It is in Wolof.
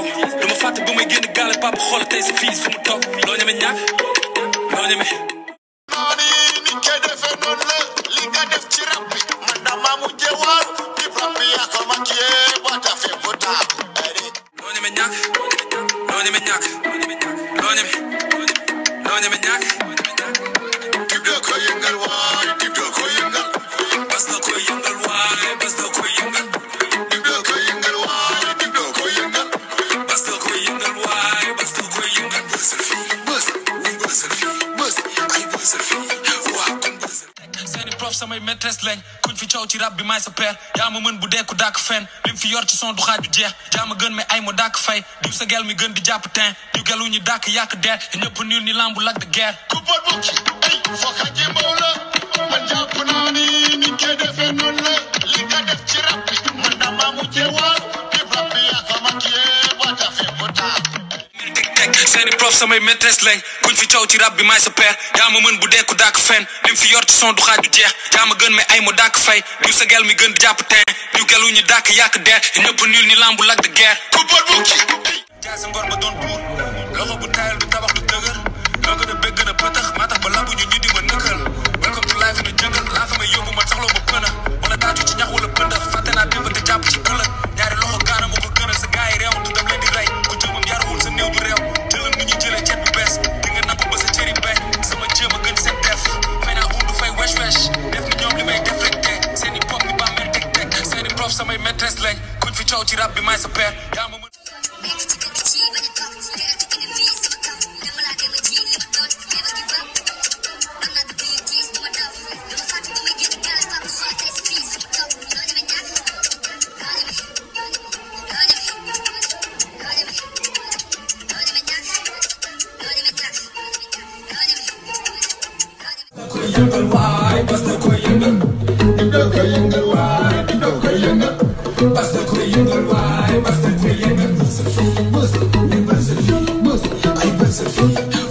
dama fàtte ba may génn gaale papa xool tey sa fii fu mu toog loo ñeme ñàkk loo ñeme noonu ni kay defee noonu la li nga def ci rap bi man dama mujjee waaru di rap bi yaa ko maquillé ba ta fee bu taabu loo ñeme ñàkk loo ñeme ñàkk loo ñeme ñàkk dib doo ko yëngal waay dib doo ko yëngal bas doo ko yëngal waay bas doo ko yëngal dib doo ko yëngal waay dib doo ko yëngal bas doo ko yëngal waay bas doo ko yëngal bësal fii bës bësal fii bës ay bësal fii waaw kon bësal seeni prof samay maîtresse lañ kuñ fi coow ci rap bi maay sa père yaa ma mën bu dekku dàkk fen lim fi yor ci son du xaaju jeex yaa ma gën mais ay mo dàkk fay diw sa gel mi gën di jàpp ten diw gelu ñu dàkk yàq deer ñëpp niir ni lambu lak de guerre ku bot bukki ay fokka jimbaw la man jàpp naa ni ni kay defee noonu la li nga def ci rap bi man dama mujjee waaru di rap bi yaa ko maquillé ba ta fee bu taabu seeni prof samay maîtresse lañ kuñ fi coow ci rap bi maay sa père yaa ma mën bu dekku dàkk fen lim fi yor ci son du xaaju jeex yaa ma gën mais ay mo dàkk fay diw sa gel mi gën di jàpp ten diw gelu ñu dàkk yàq deer ñëpp niir ni lambu lak de guerre ku bot bukki jaay sa ngor ba doon buur loxo bu tayal du tabax du dëgër loo gën a bëgg gën a pëtax maa tax ba labu ñu ñi di ma nëkkal welcome to life in a jungle laa fa may yóbbu man saxloo ma pëna wala taaju ci ñax wala pëndax fàtte naa démb te jàpp ci ëllëg ñaari loxo gaana moo ko gënal sa gaay yi réew du dem leen di rey ku jëmam yaruwul sa néew du réew jëlal ni ñu jëlee ceeb bu bees di nga nangu ba sa cëri beñ sama jéem a gën seen def fay naa undu fay wesh wesh def ni ñoom li may def rek te seeni pop ni bàmmeel teg teg seeni prof samay maîtresse lañ kuñ fi coow ci rap bi maay sa père yaa ma mën yëngal waay bas da koy yëngal dib da koy yëngal waay dib da koy yëngal bas da koy yëngal waay bas da koy yëngal bësal fii bës ay bësal fii